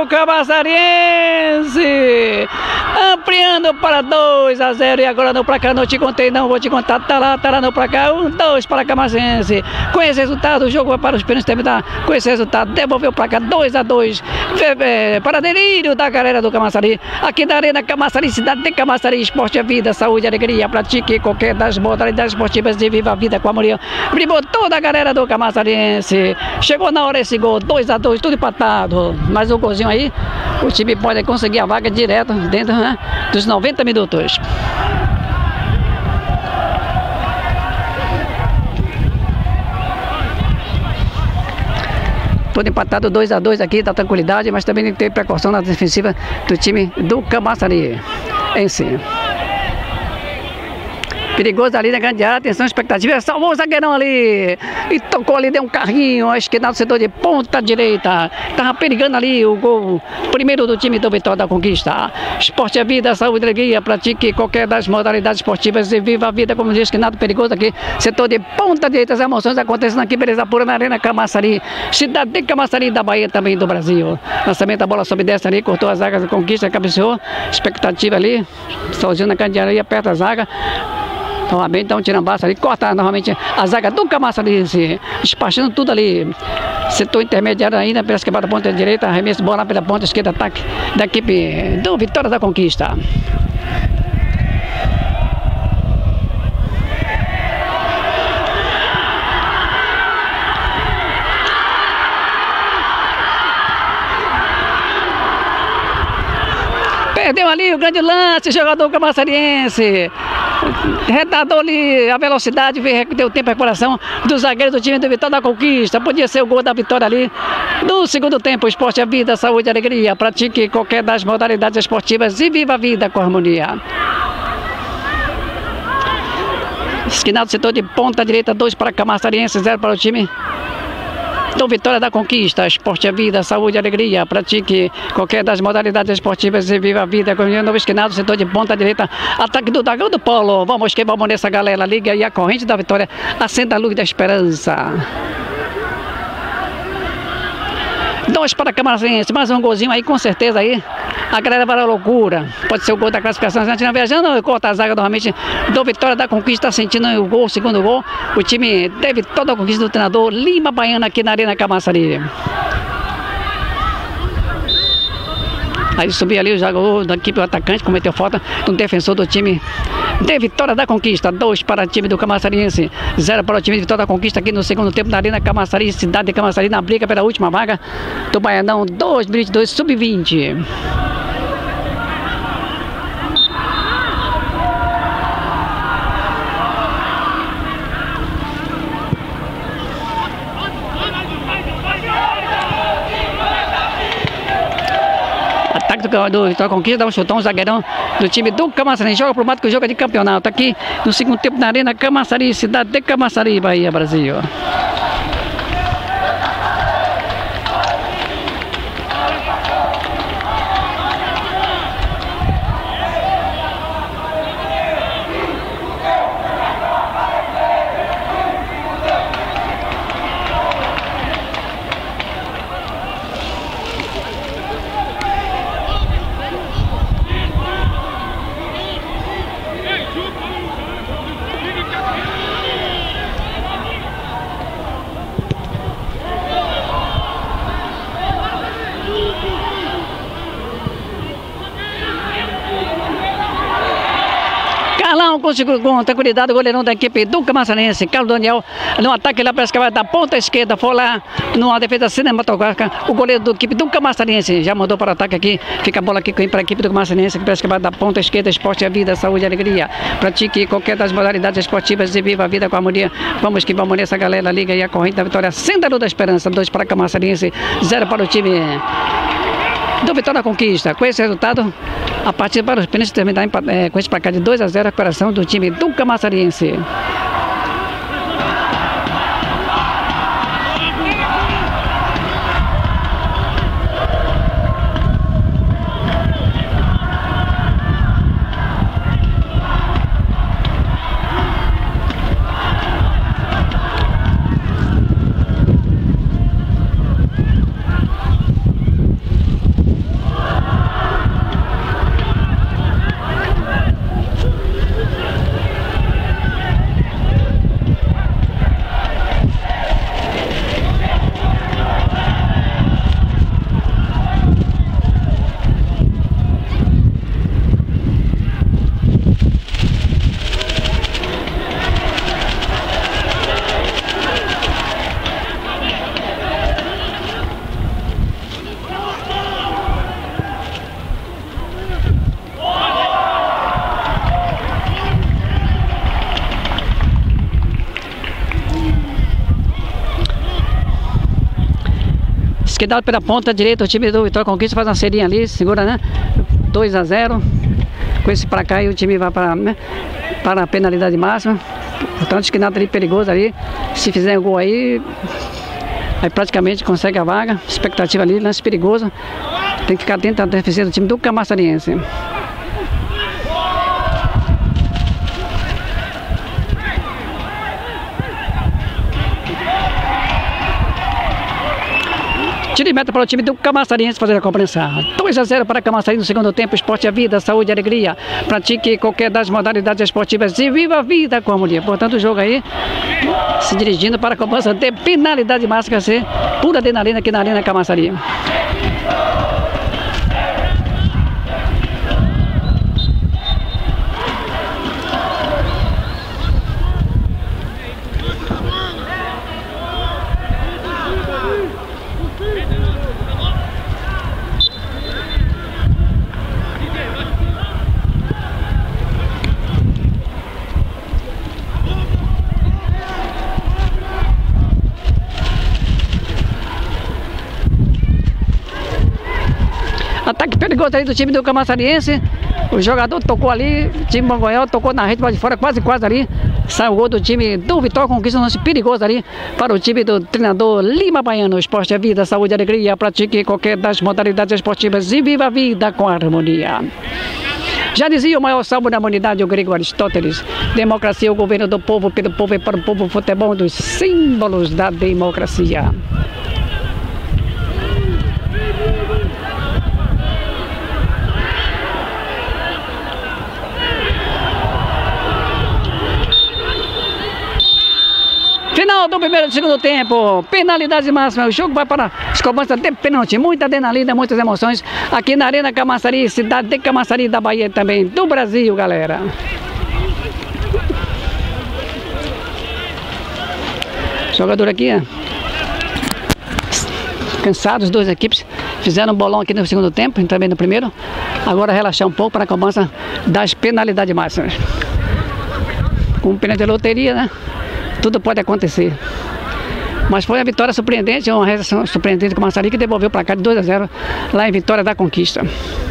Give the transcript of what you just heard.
Camaçariense, ampliando para 2 a 0. E agora no placar, não te contei não, vou te contar, tá lá no placar, 1-2 para Camaçariense. Com esse resultado, o jogo vai para os pênaltis terminar. Com esse resultado, devolveu o placar 2 a 2, para delírio da galera do Camaçari, aqui da Arena Camaçari, cidade de Camaçari. Esporte é vida, saúde, alegria, pratique qualquer das modalidades esportivas e viva a vida com a harmonia. Bribou toda a galera do Camaçariense. Chegou na hora esse gol, 2 a 2, tudo empatado. Mais um golzinho aí, o time pode conseguir a vaga direto dentro, né, dos 90 minutos. Tudo empatado 2 a 2 aqui, da tranquilidade, mas também tem que ter precaução na defensiva do time do Camaçari em si. Perigoso ali na grande área, atenção, expectativa, salvou o zagueirão ali e tocou ali, deu um carrinho à esquerda do setor de ponta direita. Tava perigando ali o gol primeiro do time do Vitória da Conquista. Esporte é vida, saúde, alegria, pratique qualquer das modalidades esportivas e viva a vida, como diz que nada perigoso aqui. Setor de ponta direita, as emoções acontecendo aqui, beleza pura na Arena Camaçari, cidade de Camaçari, da Bahia, também do Brasil. Lançamento, a bola sobe e desce ali, cortou a zaga da Conquista, cabeceou, expectativa ali, sozinho na grande área, aperta a zaga. Novamente dá um tirambaço ali, corta novamente a zaga do Camaçari, despachando tudo ali. Setor intermediário ainda, pela esquerda da ponta direita, arremesso, bola pela ponta esquerda, ataque da equipe do Vitória da Conquista. Perdeu ali o grande lance, jogador camaçariense. Retardou ali a velocidade, deu tempo de recuperação do zagueiro do time do Vitória da Conquista. Podia ser o gol da vitória ali no segundo tempo. Esporte é vida, saúde e alegria. Pratique qualquer das modalidades esportivas e viva a vida com harmonia. Esquinado do setor de ponta direita, 2 para Camaçariense, 0 para o time do Vitória da Conquista. Esporte é vida, saúde e alegria. Pratique qualquer das modalidades esportivas e viva a vida. Com o novo esquinado, setor de ponta direita. Ataque do Dragão do Polo. Vamos que vamos nessa, galera. Liga aí a corrente da vitória. Acenda a luz da esperança. 2 para Camaçariense. Mais um golzinho aí, com certeza aí. A galera vai à loucura. Pode ser o gol da classificação. A gente não viajando, corta a zaga novamente do Vitória da Conquista, sentindo o gol, o segundo gol. O time teve toda a conquista do treinador Lima Baiana aqui na Arena Camaçari. Aí subiu ali o jogador da equipe, o atacante, cometeu falta do defensor do time de Vitória da Conquista. 2 para o time do Camaçariense, 0 para o time de Vitória da Conquista aqui no segundo tempo na Arena Camaçari, cidade de Camaçari, na briga pela última vaga do Baianão 2022 Sub-20. Ataque do Vitória Conquista, dá um chutão, um zagueirão do time do Camaçari. Joga pro mato que o jogo é de campeonato. Aqui no segundo tempo na Arena Camaçari, cidade de Camaçari, Bahia, Brasil. Conseguiu com tranquilidade o goleirão da equipe do Camaçariense, Carlos Daniel, no ataque lá, parece que vai da ponta esquerda, foi lá numa defesa cinematográfica, o goleiro da equipe do Camaçariense já mandou para o ataque aqui, fica a bola aqui para a equipe do Camaçariense, que parece que vai da ponta esquerda. Esporte é vida, saúde e alegria. Pratique qualquer das modalidades esportivas e viva a vida com harmonia. Vamos que vamos nessa, galera. Liga aí a corrente da vitória, acenda a luz da esperança. 2 para Camaçariense, 0 para o time do Vitória da Conquista. Com esse resultado, a partida para os pênaltis terminar com esse placar de 2 a 0, a recuperação do time do Camaçariense. Esquerdado pela ponta direita, o time do Vitória Conquista faz uma serinha ali, segura, né? 2-0. Com esse pra cá e o time vai para, né, para a penalidade máxima. Portanto, esquerdado ali perigoso ali. Se fizer um gol aí praticamente consegue a vaga. Expectativa ali, lance perigoso. Tem que ficar atento à defesa do time do Camaçariense. Tiro de meta para o time do Camaçariense fazer a cobrança. 2-0 para Camaçariense no segundo tempo. Esporte é vida, saúde e alegria. Pratique qualquer das modalidades esportivas e viva a vida com harmonia. Portanto, o jogo aí se dirigindo para a cobrança de penalidade máxima, a ser pura adrenalina aqui na Arena Camaçari. Ataque perigoso aí do time do Camaçariense. O jogador tocou ali, o time Bangoial tocou na rede para de fora, quase ali. Saiu o gol do time do Vitória Conquista, um lance perigoso ali para o time do treinador Lima Baiano. Esporte é vida, saúde e alegria. Pratique qualquer das modalidades esportivas e viva a vida com harmonia. Já dizia o maior salmo da humanidade, o grego Aristóteles: democracia é o governo do povo, pelo povo e para o povo. Futebol, um dos símbolos da democracia. Final do primeiro e segundo tempo, penalidade máxima, o jogo vai para as cobranças de pênalti, muita adrenalina, muitas emoções aqui na Arena Camaçari, cidade de Camaçari da Bahia também, do Brasil, galera. Jogador aqui, cansados, duas equipes, fizeram um bolão aqui no segundo tempo e também no primeiro. Agora relaxar um pouco para a cobrança das penalidades máximas. Com pênalti de loteria, né? Tudo pode acontecer. Mas foi a vitória surpreendente, uma reação surpreendente com o Camaçari, que devolveu para cá de 2-0 lá em Vitória da Conquista.